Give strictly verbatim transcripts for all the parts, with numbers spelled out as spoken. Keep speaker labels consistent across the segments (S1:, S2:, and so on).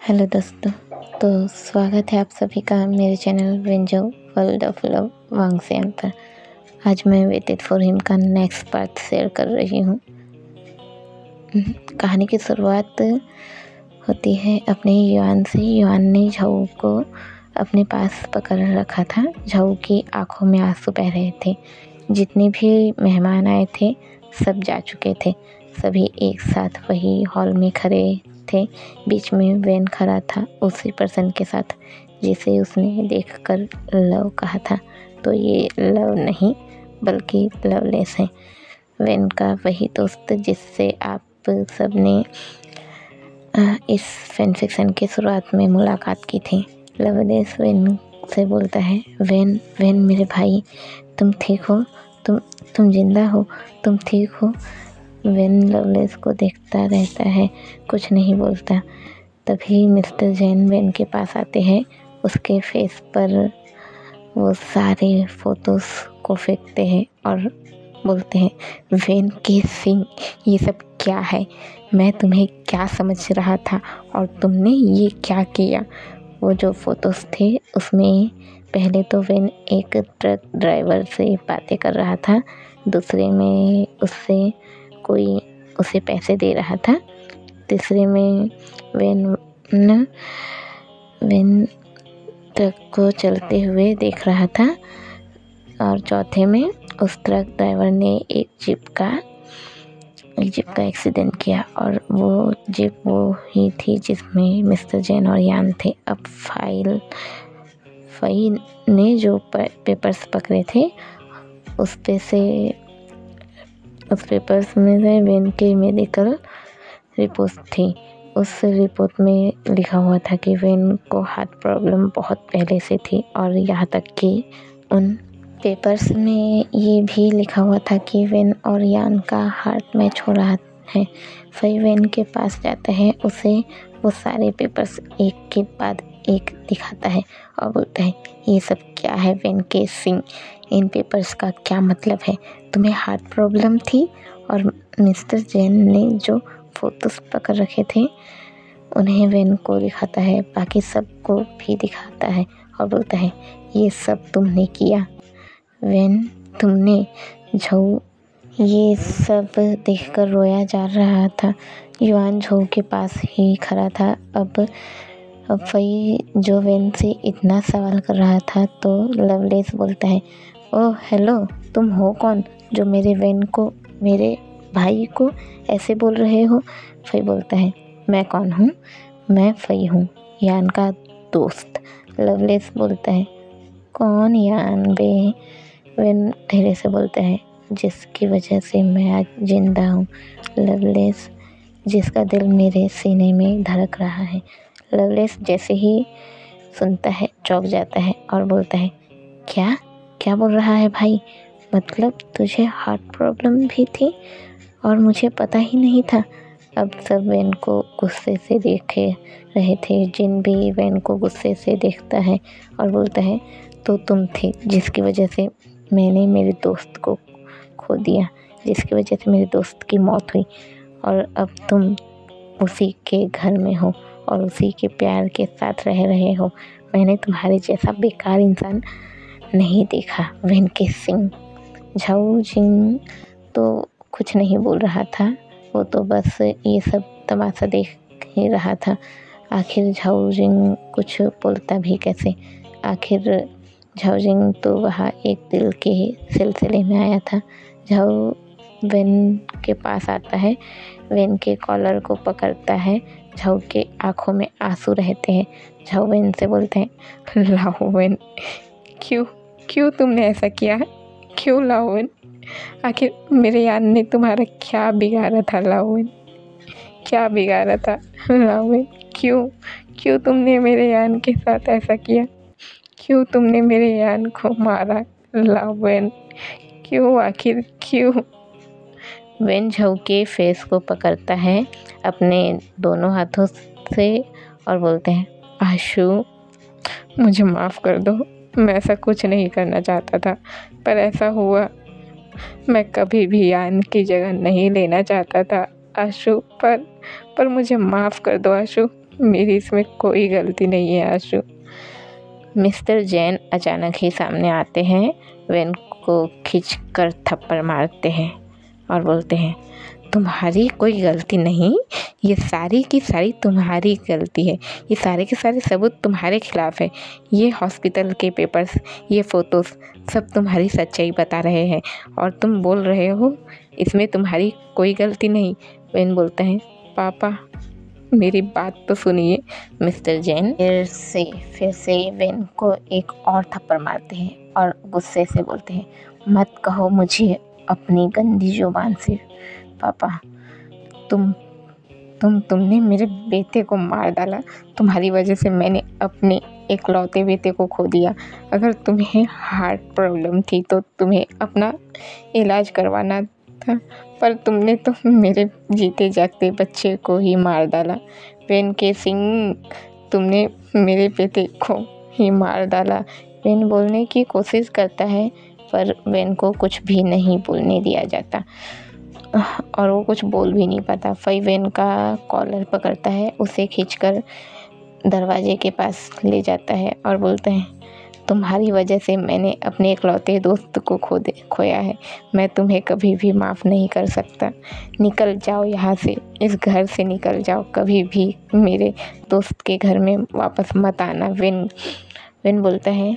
S1: Hello दोस्तों। तो स्वागत है आप सभी का मेरे चैनल विंजो वर्ल्ड ऑफ लव वांगसेन पर। आज मैं वेटेड फॉर हिम का नेक्स्ट पार्ट शेयर कर रही हूँ। कहानी की शुरुआत होती है अपने युआन से। युआन ने झाऊ को अपने पास पकड़ रखा था। झाऊ की आंखों में आंसू बह रहे थे। जितने भी मेहमान आए थे सब जा चुके थे। सभी एक साथ वही हॉल में खड़े थे। बीच में वेन खड़ा था उसी पर्सन के साथ जिसे उसने देखकर लव कहा था। तो ये लव नहीं बल्कि लवलेस है। वेन का वही दोस्त जिससे आप सब ने इस फैन फिक्शन के शुरुआत में मुलाकात की थी। लवलेस वेन से बोलता है, वेन वेन मेरे भाई, तुम ठीक हो? तुम तुम जिंदा हो? तुम ठीक हो? वेन लवलेस को देखता रहता है, कुछ नहीं बोलता। तभी मिस्टर जैन वेन के पास आते हैं। उसके फेस पर वो सारे फोटोज को फेंकते हैं और बोलते हैं, वेन के सिंह, ये सब क्या है? मैं तुम्हें क्या समझ रहा था और तुमने ये क्या किया? वो जो फोटोज थे उसमें पहले तो वेन एक ट्रक ड्राइवर से बातें कर रहा था, दूसरे में उससे कोई उसे पैसे दे रहा था, तीसरे में वेन वेन ट्रक को चलते हुए देख रहा था और चौथे में उस ट्रक ड्राइवर ने एक जीप का एक जीप का एक्सीडेंट किया और वो जीप वो ही थी जिसमें मिस्टर जैन और यान थे। अब फाइल फई ने जो पेपर्स पकड़े थे उस पे से उस पेपर्स में से वेन के मेडिकल रिपोर्ट थी। उस रिपोर्ट में लिखा हुआ था कि वेन को हार्ट प्रॉब्लम बहुत पहले से थी और यहाँ तक कि उन पेपर्स में ये भी लिखा हुआ था कि वेन और यान का हार्ट मैच हो रहा है। फिर वेन के पास जाता है, उसे वो सारे पेपर्स एक के बाद एक दिखाता है और बोलता है, ये सब क्या है वेन के सिंह? इन पेपर्स का क्या मतलब है? तुम्हें हार्ट प्रॉब्लम थी और मिस्टर जैन ने जो फोटोज पकड़ रखे थे उन्हें वेन को दिखाता है, बाकी सबको भी दिखाता है और बोलता है, ये सब तुमने किया वेन, तुमने। झाऊ ये सब देखकर रोया जा रहा था। युआन झाऊ के पास ही खड़ा था। अब अब वही जो वेन से इतना सवाल कर रहा था तो लवलेस बोलता है, ओह हेलो, तुम हो कौन जो मेरे वेन को, मेरे भाई को ऐसे बोल रहे हो? फई बोलता है, मैं कौन हूँ? मैं फई हूँ, यान का दोस्त। लवलेस बोलता है, कौन यान बे? वेन धीरे से बोलता है, जिसकी वजह से मैं आज जिंदा हूँ। लवलेस, जिसका दिल मेरे सीने में धड़क रहा है। लवलेस जैसे ही सुनता है चौंक जाता है और बोलता है, क्या क्या बोल रहा है भाई? मतलब तुझे हार्ट प्रॉब्लम भी थी और मुझे पता ही नहीं था। अब सब वेन को गुस्से से देखे रहे थे। जिन भी वेन को गुस्से से देखता है और बोलता है, तो तुम थे जिसकी वजह से मैंने मेरे दोस्त को खो दिया, जिसकी वजह से मेरे दोस्त की मौत हुई और अब तुम उसी के घर में हो और उसी के प्यार के साथ रह रहे हो। मैंने तुम्हारे जैसा बेकार इंसान नहीं देखा वेन के सिंह। झाऊ जिंग तो कुछ नहीं बोल रहा था, वो तो बस ये सब तमाशा देख ही रहा था। आखिर झाऊ जिंग कुछ बोलता भी कैसे? आखिर झाऊ जिंग तो वहाँ एक दिल के सिलसिले में आया था। झाऊ वेन के पास आता है, वेन के कॉलर को पकड़ता है। झाऊ के आंखों में आंसू रहते हैं। झाऊ वेन से बोलते हैं, लाओ वेन, क्यों क्यों तुमने ऐसा किया? क्यों लाओ वेन? आखिर मेरे यान ने तुम्हारा क्या बिगाड़ा था लाओ वेन? क्या बिगाड़ा था लाओ वेन? क्यों क्यों तुमने मेरे यान के साथ ऐसा किया? क्यों तुमने मेरे यान को मारा लाओ वेन? क्यों, आखिर क्यों? वेन झाऊ के फेस को पकड़ता है अपने दोनों हाथों से और बोलते हैं, आशु, मुझे माफ़ कर दो। मैं ऐसा कुछ नहीं करना चाहता था, पर ऐसा हुआ। मैं कभी भी यान की जगह नहीं लेना चाहता था आशु, पर पर मुझे माफ़ कर दो आशु, मेरी इसमें कोई गलती नहीं है आशु। मिस्टर जैन अचानक ही सामने आते हैं, वेन को खींच कर थप्पड़ मारते हैं और बोलते हैं, तुम्हारी कोई गलती नहीं, ये सारी की सारी तुम्हारी गलती है। ये सारे के सारे सबूत तुम्हारे खिलाफ है। ये हॉस्पिटल के पेपर्स, ये फ़ोटोज़ सब तुम्हारी सच्चाई बता रहे हैं और तुम बोल रहे हो इसमें तुम्हारी कोई गलती नहीं। वेन बोलता है, पापा मेरी बात तो सुनिए। मिस्टर जैन फिर से फिर से वेन को एक और थप्पड़ मारते हैं और गुस्से से बोलते हैं, मत कहो मुझे अपनी गंदी जुबान से। पापा तुम तुम तुमने मेरे बेटे को मार डाला। तुम्हारी वजह से मैंने अपने इकलौते बेटे को खो दिया। अगर तुम्हें हार्ट प्रॉब्लम थी तो तुम्हें अपना इलाज करवाना था, पर तुमने तो मेरे जीते जागते बच्चे को ही मार डाला। वेन के सिंह, तुमने मेरे बेटे को ही मार डाला। वेन बोलने की कोशिश करता है पर वेन को कुछ भी नहीं बोलने दिया जाता और वो कुछ बोल भी नहीं पाता। फई वेन का कॉलर पकड़ता है, उसे खींचकर दरवाजे के पास ले जाता है और बोलते हैं, तुम्हारी वजह से मैंने अपने इकलौते दोस्त को खो दे खोया है। मैं तुम्हें कभी भी माफ़ नहीं कर सकता। निकल जाओ यहाँ से, इस घर से निकल जाओ। कभी भी मेरे दोस्त के घर में वापस मत आना। वेन वेन बोलता है,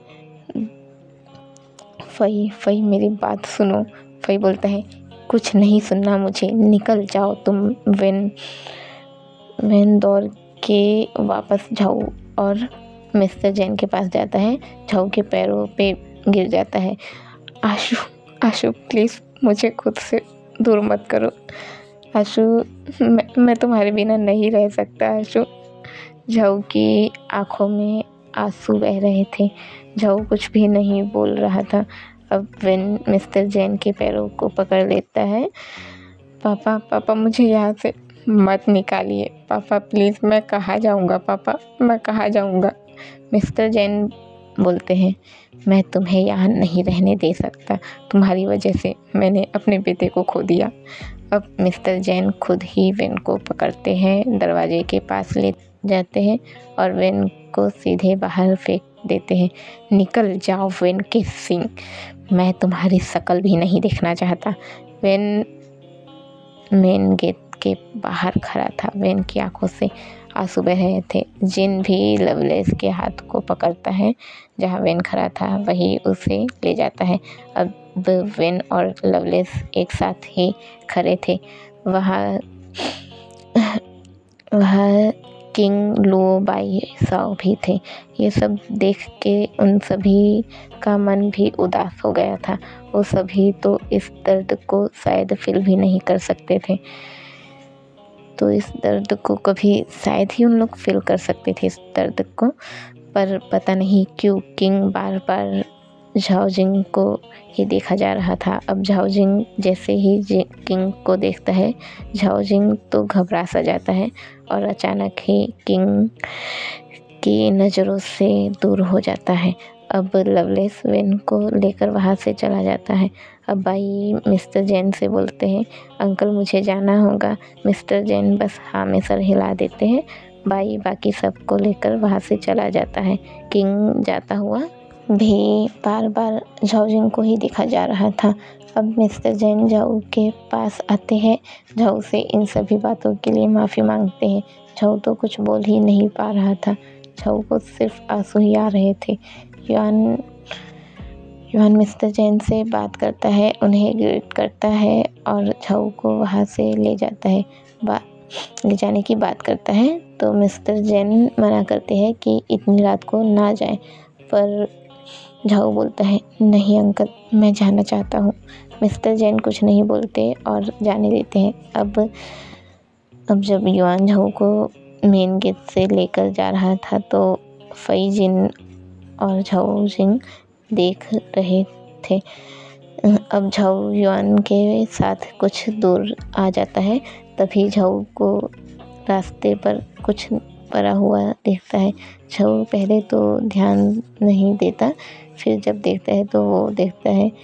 S1: फई फई मेरी बात सुनो। फई बोलता है, कुछ नहीं सुनना मुझे, निकल जाओ तुम। वेन वेन दौड़ के वापस झाऊ और मिस्टर जैन के पास जाता है। झाऊ के पैरों पे गिर जाता है। आशु आशु प्लीज़ मुझे खुद से दूर मत करो। आशु मैं मैं तुम्हारे बिना नहीं रह सकता। आशु। झाऊ की आंखों में आंसू बह रहे थे। झाऊ कुछ भी नहीं बोल रहा था। अब वेन मिस्टर जैन के पैरों को पकड़ लेता है। पापा पापा मुझे यहाँ से मत निकालिए। पापा प्लीज़, मैं कहाँ जाऊँगा पापा, मैं कहाँ जाऊँगा। मिस्टर जैन बोलते हैं, मैं तुम्हें यहाँ नहीं रहने दे सकता। तुम्हारी वजह से मैंने अपने बेटे को खो दिया। अब मिस्टर जैन खुद ही वेन को पकड़ते हैं, दरवाजे के पास ले जाते हैं और वेन को सीधे बाहर फेंक देते हैं। निकल जाओ वेन के सिंह, मैं तुम्हारी शक्ल भी नहीं देखना चाहता। वेन मेन गेट के बाहर खड़ा था। वेन की आंखों से आंसू बह रहे थे। जिन भी लवलेस के हाथ को पकड़ता है, जहाँ वेन खड़ा था वही उसे ले जाता है। अब वेन और लवलेस एक साथ ही खड़े थे। वहाँ वहाँ किंग लो बाई साओ भी थे। ये सब देख के उन सभी का मन भी उदास हो गया था। वो सभी तो इस दर्द को शायद फील भी नहीं कर सकते थे। तो इस दर्द को कभी शायद ही उन लोग फील कर सकते थे, इस दर्द को। पर पता नहीं क्यों किंग बार बार झाओ जिंग को ही देखा जा रहा था। अब झाओ जिंग जैसे ही किंग को देखता है, झाओ जिंग तो घबरा सा जाता है और अचानक ही किंग की नज़रों से दूर हो जाता है। अब लवलेस वेन को लेकर वहाँ से चला जाता है। अब बाई मिस्टर जैन से बोलते हैं, अंकल मुझे जाना होगा। मिस्टर जैन बस हाँ में सर हिला देते हैं। बाई बाकी सबको लेकर वहाँ से चला जाता है। किंग जाता हुआ भी बार बार झाओ जिंग को ही देखा जा रहा था। अब मिस्टर जैन झाऊ के पास आते हैं। झाऊ से इन सभी बातों के लिए माफ़ी मांगते हैं। झाऊ तो कुछ बोल ही नहीं पा रहा था। झाऊ को सिर्फ आंसू ही आ रहे थे। युआन युआन मिस्टर जैन से बात करता है, उन्हें ग्रीट करता है और झाऊ को वहाँ से ले जाता है, बा ले जाने की बात करता है। तो मिस्टर जैन मना करते हैं कि इतनी रात को ना जाएं, पर झाऊ बोलता है, नहीं अंकल मैं जाना चाहता हूँ। मिस्टर जैन कुछ नहीं बोलते और जाने देते हैं। अब अब जब युआन झाऊ को मेन गेट से लेकर जा रहा था तो फई जिन और झाओ जिंग देख रहे थे। अब झाओ युआन के साथ कुछ दूर आ जाता है। तभी झाओ को रास्ते पर कुछ पड़ा हुआ दिखता है। झाओ पहले तो ध्यान नहीं देता, फिर जब देखता है तो वो देखता है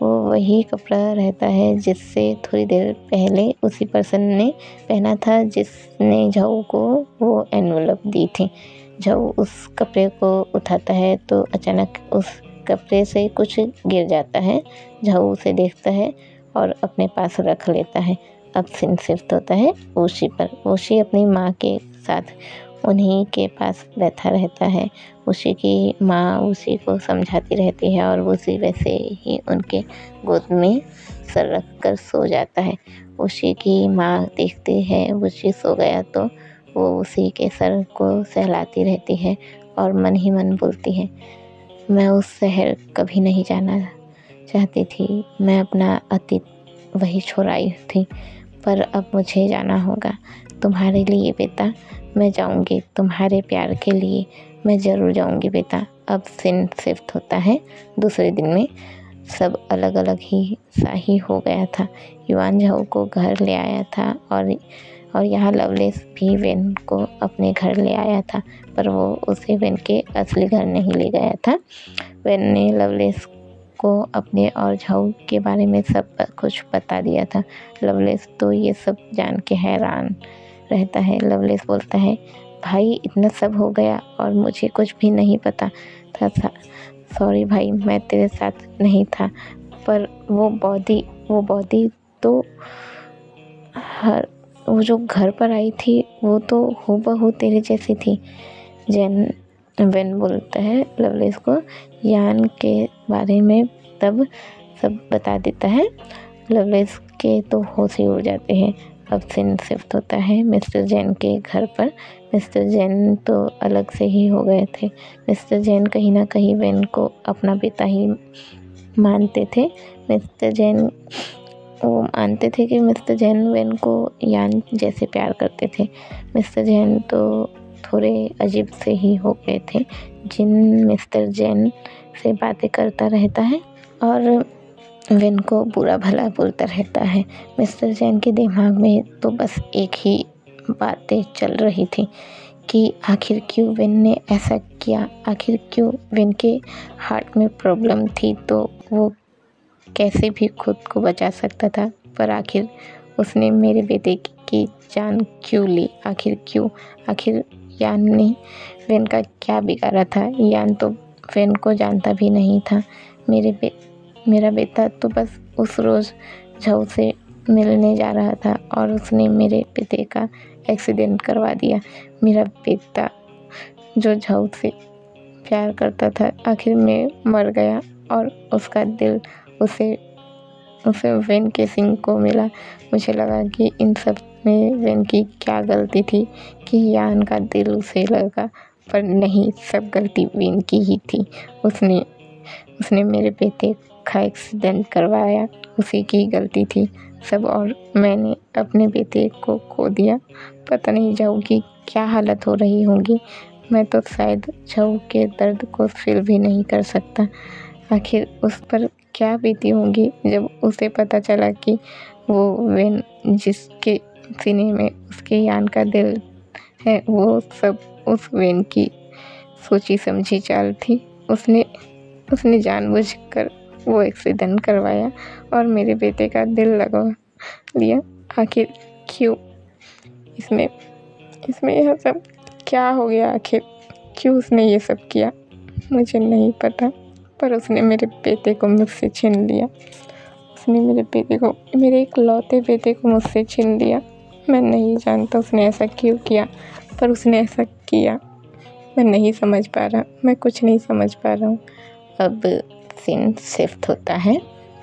S1: वो वही कपड़ा रहता है जिससे थोड़ी देर पहले उसी पर्सन ने पहना था जिसने झाऊ को वो एनवलप दी थी। झाऊ उस कपड़े को उठाता है तो अचानक उस कपड़े से कुछ गिर जाता है। झाऊ उसे देखता है और अपने पास रख लेता है। अब सीन शिफ्ट होता है ओशी पर। ओशी अपनी माँ के साथ उन्हीं के पास बैठा रहता है। ओशी की माँ उसी को समझाती रहती है और उसी वैसे ही उनके गोद में सर रख कर सो जाता है। ओशी की माँ देखती है ओशी सो गया तो वो उसी के सर को सहलाती रहती है और मन ही मन बोलती है, मैं उस शहर कभी नहीं जाना चाहती थी। मैं अपना अतीत वही छोड़ आई थी, पर अब मुझे जाना होगा। तुम्हारे लिए बेटा मैं जाऊंगी, तुम्हारे प्यार के लिए मैं ज़रूर जाऊंगी बेटा। अब सीन शिफ्ट होता है दूसरे दिन में। सब अलग अलग ही सा ही हो गया था। युआन झाऊ को घर ले आया था और और यहाँ लवलेस भी वेन को अपने घर ले आया था, पर वो उसे वेन के असली घर नहीं ले गया था। वेन ने लवलेस को अपने और झाऊ के बारे में सब कुछ बता दिया था। लवलेस तो ये सब जान के हैरान रहता है। लवलेस बोलता है, भाई इतना सब हो गया और मुझे कुछ भी नहीं पता था, था। सॉरी भाई, मैं तेरे साथ नहीं था, पर वो बॉडी वो बॉडी तो हर वो जो घर पर आई थी वो तो हूबहू तेरे जैसी थी। जैन वेन बोलता है लवलेस को यान के बारे में, तब सब बता देता है। लवलेस के तो होश ही उड़ जाते हैं। अब सीन शिफ्ट होता है मिस्टर जैन के घर पर। मिस्टर जैन तो अलग से ही हो गए थे। मिस्टर जैन कहीं ना कहीं वेन को अपना पिता ही मानते थे। मिस्टर जैन वो मानते थे कि मिस्टर जैन वेन को यान जैसे प्यार करते थे। मिस्टर जैन तो थोड़े अजीब से ही हो गए थे। जिन मिस्टर जैन से बातें करता रहता है और वेन को बुरा भला बोलता रहता है। मिस्टर जैन के दिमाग में तो बस एक ही बातें चल रही थी कि आखिर क्यों वेन ने ऐसा किया, आखिर क्यों वेन के हार्ट में प्रॉब्लम थी तो वो कैसे भी खुद को बचा सकता था, पर आखिर उसने मेरे बेटे की जान क्यों ली, आखिर क्यों, आखिर यान ने वेन का क्या बिगाड़ा था। यान तो वेन को जानता भी नहीं था। मेरे बे मेरा बेटा तो बस उस रोज़ झाऊ से मिलने जा रहा था और उसने मेरे बेटे का एक्सीडेंट करवा दिया। मेरा बेटा जो झाऊ से प्यार करता था आखिर में मर गया और उसका दिल उसे उसे वेन के सिंह को मिला। मुझे लगा कि इन सब में वेन की क्या गलती थी कि यान का दिल उसे लगा, पर नहीं, सब गलती वेन की ही थी। उसने उसने मेरे बेटे का एक्सीडेंट करवाया, उसी की गलती थी सब, और मैंने अपने बेटे को खो दिया। पता नहीं झाऊ की क्या हालत हो रही होगी। मैं तो शायद झाऊ के दर्द को फील भी नहीं कर सकता। आखिर उस पर क्या बीती होगी जब उसे पता चला कि वो वेन जिसके सीने में उसके यान का दिल है वो सब उस वेन की सोची समझी चाल थी। उसने उसने जानबूझकर वो एक्सीडेंट करवाया और मेरे बेटे का दिल लगा लिया। आखिर क्यों? इसमें इसमें यह सब क्या हो गया? आखिर क्यों उसने ये सब किया? मुझे नहीं पता, पर उसने मेरे बेटे को मुझसे छीन लिया। उसने मेरे बेटे को मेरे इकलौते बेटे को मुझसे छीन लिया। मैं नहीं जानता उसने ऐसा क्यों किया, पर उसने ऐसा किया। मैं नहीं समझ पा रहा, मैं कुछ नहीं समझ पा रहा हूँ। अब सीन शिफ्ट होता है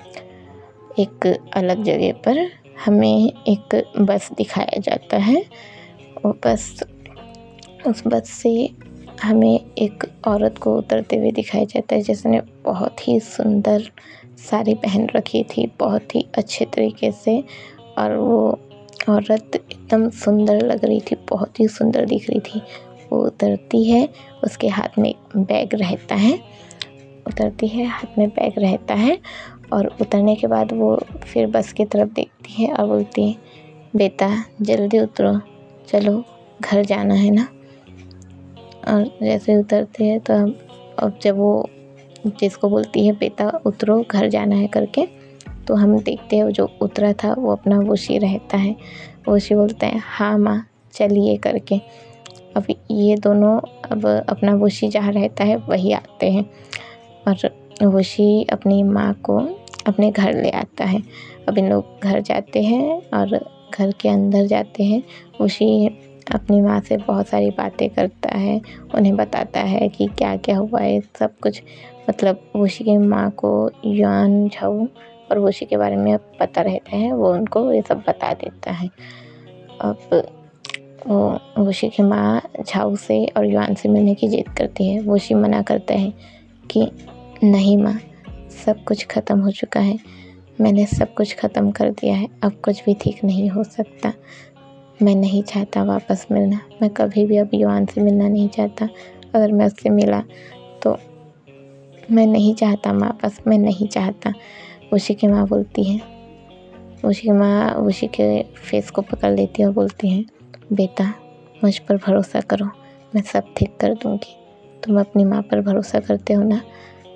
S1: एक अलग जगह पर। हमें एक बस दिखाया जाता है। वो बस उस बस से हमें एक औरत को उतरते हुए दिखाया जाता है जिसने बहुत ही सुंदर साड़ी पहन रखी थी, बहुत ही अच्छे तरीके से, और वो औरत एकदम सुंदर लग रही थी, बहुत ही सुंदर दिख रही थी। वो उतरती है, उसके हाथ में एक बैग रहता है उतरती है हाथ में बैग रहता है और उतरने के बाद वो फिर बस की तरफ देखती है और बोलती है, बेटा जल्दी उतरो, चलो घर जाना है ना। और जैसे उतरते हैं तो अब जब वो जिसको बोलती है बेटा उतरो घर जाना है करके। तो हम देखते हैं वो जो उतरा था वो अपना वुशी रहता है। वुशी बोलता है हाँ माँ चलिए करके। अब ये दोनों अब अपना वुशी जहाँ रहता है वही आते हैं और वुशी अपनी माँ को अपने घर ले आता है। अब इन लोग घर जाते हैं और घर के अंदर जाते हैं। वुशी अपनी माँ से बहुत सारी बातें करता है, उन्हें बताता है कि क्या क्या हुआ है सब कुछ। मतलब वुशी की माँ को युआन झाओ और वुशी के बारे में अब पता रहता है, वो उनको ये सब बता देता है। अब वो वुशी की माँ झाओ से और युआन से मिलने की जिद करती है। वुशी मना करता है कि नहीं माँ, सब कुछ ख़त्म हो चुका है, मैंने सब कुछ ख़त्म कर दिया है, अब कुछ भी ठीक नहीं हो सकता। मैं नहीं चाहता वापस मिलना, मैं कभी भी अब युआन से मिलना नहीं चाहता। अगर मैं उससे मिला तो मैं नहीं चाहता वापस, मैं नहीं चाहता। वुशी की माँ बोलती है, वुशी की माँ वुशी के फेस को पकड़ लेती है और बोलती है बेटा मुझ पर भरोसा करो, मैं सब ठीक कर दूँगी। तुम अपनी माँ पर भरोसा करते हो ना।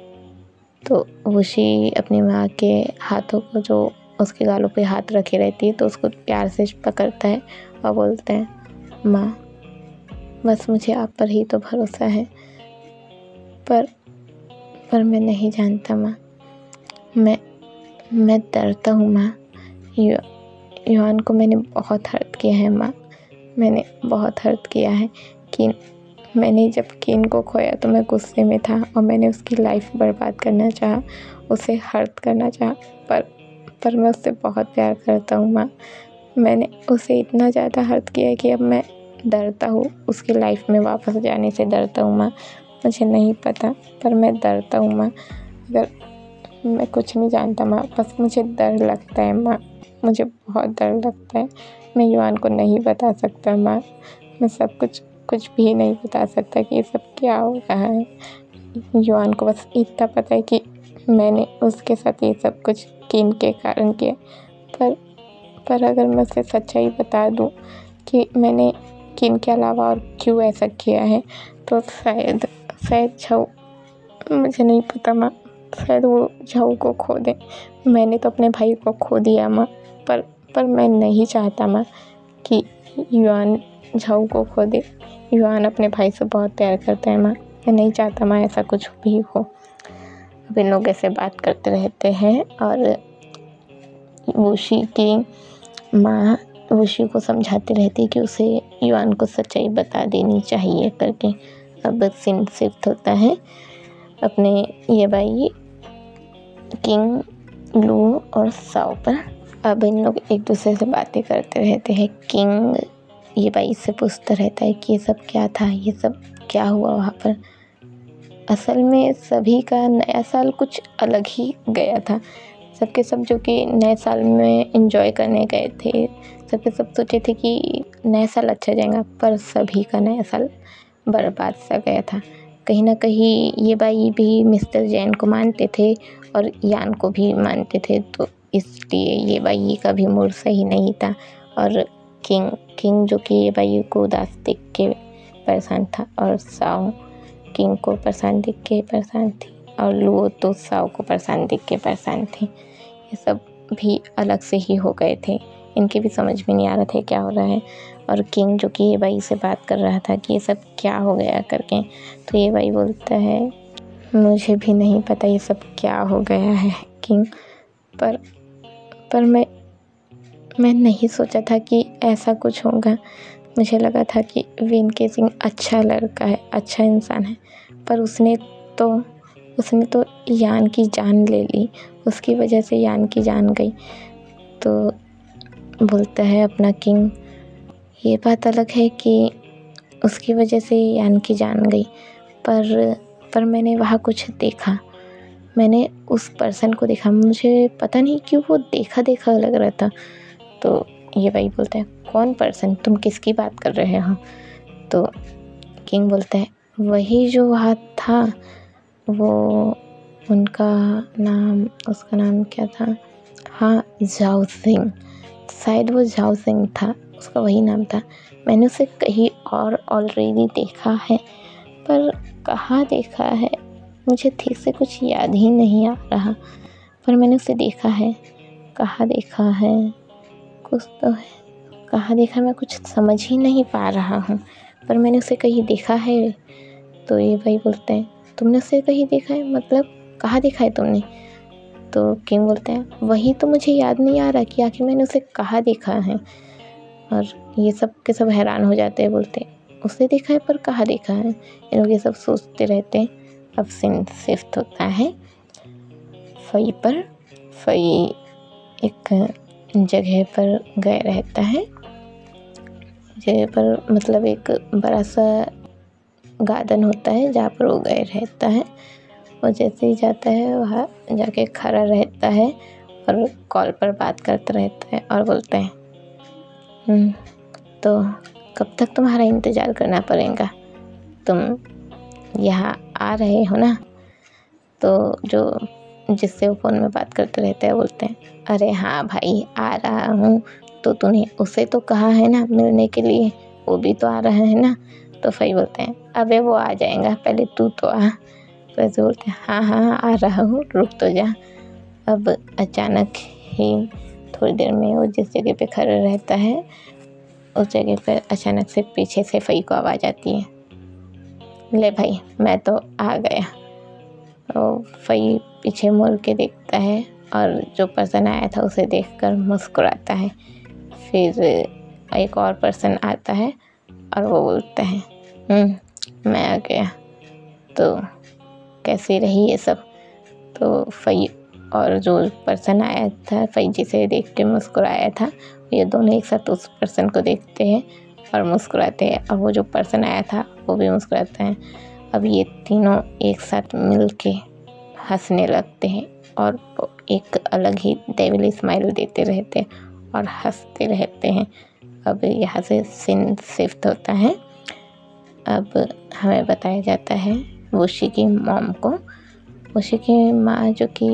S1: तो वुशी अपनी माँ के हाथों को, जो उसके गालों पे हाथ रखे रहती है, तो उसको प्यार से पकड़ता है और बोलता है माँ बस मुझे आप पर ही तो भरोसा है, पर पर मैं नहीं जानता माँ, मैं मैं डरता हूँ माँ। यु युआन को मैंने बहुत हर्ट किया है माँ, मैंने बहुत हर्ट किया है। कि मैंने जब किन को खोया तो मैं गुस्से में था और मैंने उसकी लाइफ बर्बाद करना चाहा, उसे हर्ट करना चाहा, पर पर मैं उससे बहुत प्यार करता हूँ माँ। मैंने उसे इतना ज़्यादा हर्ट किया है कि अब मैं डरता हूँ, उसकी लाइफ में वापस जाने से डरता हूँ माँ। मुझे नहीं पता पर मैं डरता हूँ माँ। अगर मैं कुछ नहीं जानता माँ, बस मुझे डर लगता है माँ, मुझे बहुत डर लगता है। मैं युआन को नहीं बता सकता माँ, मैं सब कुछ कुछ भी नहीं बता सकता कि ये सब क्या हो रहा है। युआन को बस इतना पता है कि मैंने उसके साथ ये सब कुछ किन के कारण किया। पर पर अगर मैं उसे सच्चाई बता दूं कि मैंने किन के अलावा और क्यों ऐसा किया है, तो शायद शायद झाओ, मुझे नहीं पता माँ, शायद वो झाओ को खो दे। मैंने तो अपने भाई को खो दिया माँ, पर पर मैं नहीं चाहता माँ कि युआन झाओ को खो दे। युआन अपने भाई से बहुत प्यार करता है माँ, मैं नहीं चाहता माँ ऐसा कुछ भी हो। अब इन लोग ऐसे बात करते रहते हैं और वुशी की माँ वुशी को समझाती रहती है कि उसे युआन को सच्चाई बता देनी चाहिए करके। अब सीन शिफ्ट होता है अपने ये भाई किंग लू और साओ पर। अब इन लोग एक दूसरे से बातें करते रहते हैं। किंग ये भाई से पूछता रहता है कि ये सब क्या था, ये सब क्या हुआ वहाँ पर। असल में सभी का नया साल कुछ अलग ही गया था। सबके सब जो कि नए साल में एंजॉय करने गए थे, सबके सब सोचे थे कि नया साल अच्छा जाएगा, पर सभी का नया साल बर्बाद सा गया था। कहीं ना कहीं ये भाई भी मिस्टर जैन को मानते थे और यान को भी मानते थे, तो इसलिए ये भाई का भी मूड सही नहीं था। और किंग किंग जो कि ये भाई को उदास देख के परेशान था, और साओ किंग को परेशान देख के परेशान थी, और लुओ तो साओ को परेशान देख के परेशान थी। ये सब भी अलग से ही हो गए थे, इनके भी समझ में नहीं आ रहा था क्या हो रहा है। और किंग जो कि ये भाई से बात कर रहा था कि ये सब क्या हो गया करके, तो ये भाई बोलता है मुझे भी नहीं पता ये सब क्या हो गया है किंग, पर पर मैं मैं नहीं सोचा था कि ऐसा कुछ होगा। मुझे लगा था कि विन केसिंग अच्छा लड़का है, अच्छा इंसान है, पर उसने तो उसने तो यान की जान ले ली, उसकी वजह से यान की जान गई। तो बोलता है अपना किंग, ये बात अलग है कि उसकी वजह से यान की जान गई, पर पर मैंने वहाँ कुछ देखा, मैंने उस पर्सन को देखा, मुझे पता नहीं क्यों वो देखा देखा लग रहा था। तो ये भाई बोलता है कौन पर्सन, तुम किसकी बात कर रहे हो? तो किंग बोलता है वही जो वहाँ था, वो उनका नाम, उसका नाम क्या था, हाँ झाओ सिंह, शायद वो झाओ सिंह था, उसका वही नाम था। मैंने उसे कहीं और ऑलरेडी देखा है, पर कहाँ देखा है मुझे ठीक से कुछ याद ही नहीं आ रहा, पर मैंने उसे देखा है। कहाँ देखा है? कुछ तो है, कहाँ देखा मैं कुछ समझ ही नहीं पा रहा हूँ, पर मैंने उसे कहीं देखा है। तो ये भाई बोलते हैं, तुमने उसे कहीं देखा है? मतलब कहाँ देखा है तुमने? तो किंग बोलते हैं, वही तो मुझे याद नहीं आ रहा कि आखिर मैंने उसे कहाँ देखा है। और ये सब के सब हैरान हो जाते हैं, बोलते हैं, उसे देखा है पर कहाँ देखा है। ये लोग ये सब सोचते रहते हैं। अब सीन शिफ्ट होता है फई पर। फई एक जगह पर गए रहता है, जगह पर मतलब एक बड़ा सा गार्डन होता है जहाँ पर वो गए रहता है। वो जैसे ही जाता है वहाँ जाके खड़ा रहता है और कॉल पर बात करता रहता है और बोलता है, "हम्म, तो कब तक तुम्हारा इंतज़ार करना पड़ेगा? तुम यहाँ आ रहे हो ना?" तो जो जिससे वो फ़ोन में बात करते रहता है बोलते हैं, "अरे हाँ भाई, आ रहा हूँ। तो तूने उसे तो कहा है ना मिलने के लिए, वो भी तो आ रहा है ना?" तो फई बोलते हैं, "अबे वो आ जाएगा, पहले तू तो आ।" तो ऐसे बोलते हैं, "हाँ हाँ आ रहा हूँ, रुक तो जा।" अब अचानक ही थोड़ी देर में वो जिस जगह पे खड़ा रहता है उस जगह पर अचानक से पीछे से फई को आवाज़ आती है, "ले भाई, मैं तो आ गया।" तो फई पीछे मुड़ के देखता है और जो पर्सन आया था उसे देखकर मुस्कुराता है। फिर एक और पर्सन आता है और वो बोलता है, "हम्म, मैं आ गया। तो कैसी रही ये सब?" तो फई और जो पर्सन आया था, फई जिसे देख के मुस्कुराया था, ये दोनों एक साथ उस पर्सन को देखते हैं और मुस्कुराते हैं। और वो जो पर्सन आया था वो भी मुस्कुराता है। अब ये तीनों एक साथ मिल के हंसने लगते हैं और एक अलग ही डेविल स्माइल देते रहते हैं और हंसते रहते हैं। अब यहाँ से सीन शिफ्ट होता है। अब हमें बताया जाता है वुशी की मॉम को। वुशी की माँ जो कि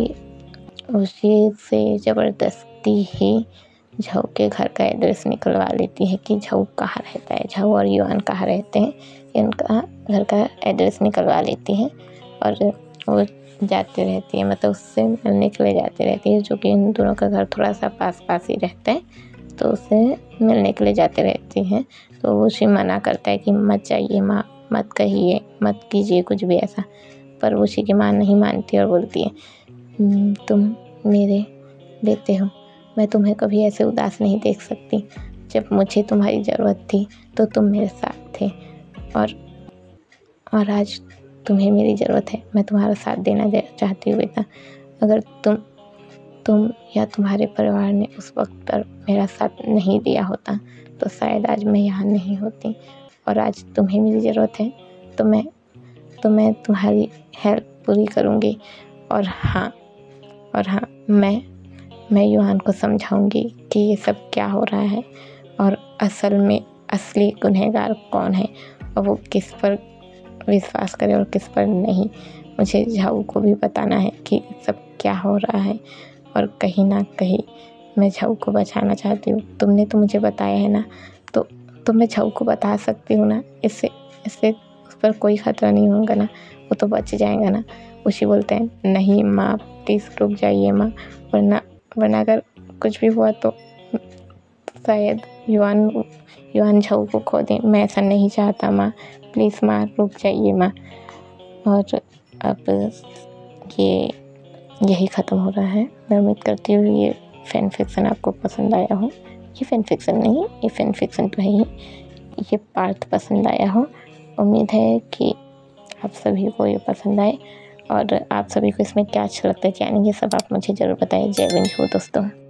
S1: वुशी से ज़बरदस्ती ही झाऊ के घर का एड्रेस निकलवा लेती है कि झाऊ कहाँ रहता है, झाऊ और युआन कहाँ रहते हैं, इनका घर का एड्रेस निकलवा लेती है। और वो जाते रहती है, मतलब उससे मिलने के लिए जाती रहती है, जो कि इन दोनों का घर थोड़ा सा पास पास ही रहता है, तो उससे मिलने के लिए जाते रहती हैं। तो वुशी मना करता है कि मत जाइए माँ, मत कहिए, मत कीजिए कुछ भी ऐसा। पर वुशी की माँ नहीं मानती और बोलती है, "तुम मेरे बेटे हो, मैं तुम्हें कभी ऐसे उदास नहीं देख सकती। जब मुझे तुम्हारी ज़रूरत थी तो तुम मेरे साथ थे, और और आज तुम्हें मेरी ज़रूरत है। मैं तुम्हारा साथ देना चाहती हूँ बेटा। अगर तुम तुम या तुम्हारे परिवार ने उस वक्त पर मेरा साथ नहीं दिया होता तो शायद आज मैं यहाँ नहीं होती, और आज तुम्हें मेरी ज़रूरत है तो मैं तो मैं तुम्हारी हेल्प पूरी करूँगी। और हाँ और हाँ मैं मैं युआन को समझाऊंगी कि ये सब क्या हो रहा है और असल में असली गुनहगार कौन है और वो किस पर विश्वास करे और किस पर नहीं। मुझे झाऊ को भी बताना है कि सब क्या हो रहा है, और कहीं ना कहीं मैं झाऊ को बचाना चाहती हूँ। तुमने तो मुझे बताया है ना, तो तो मैं झाऊ को बता सकती हूँ ना, इससे इससे उस पर कोई ख़तरा नहीं होगा ना, वो तो बच जाएगा ना।" वुशी बोलते हैं, "नहीं माँ, प्लीज़ रुक जाइए माँ, वरना वरना अगर कुछ भी हुआ तो शायद युआन युआन झाऊ को खो दें। मैं ऐसा नहीं चाहता माँ, प्लीज़ माँ रुक जाइए माँ।" और अब ये यही ख़त्म हो रहा है। मैं उम्मीद करती हूँ ये फ़ैन फिक्शन आपको पसंद आया हो। ये फ़ैन फिक्शन नहीं, ये फ़ैन फिक्शन तो है ही, ये पार्ट पसंद आया हो। उम्मीद है कि आप सभी को ये पसंद आए, और आप सभी को इसमें क्या अच्छा लगता है, यानी ये सब आप मुझे ज़रूर बताएं। जय विंझू दोस्तों।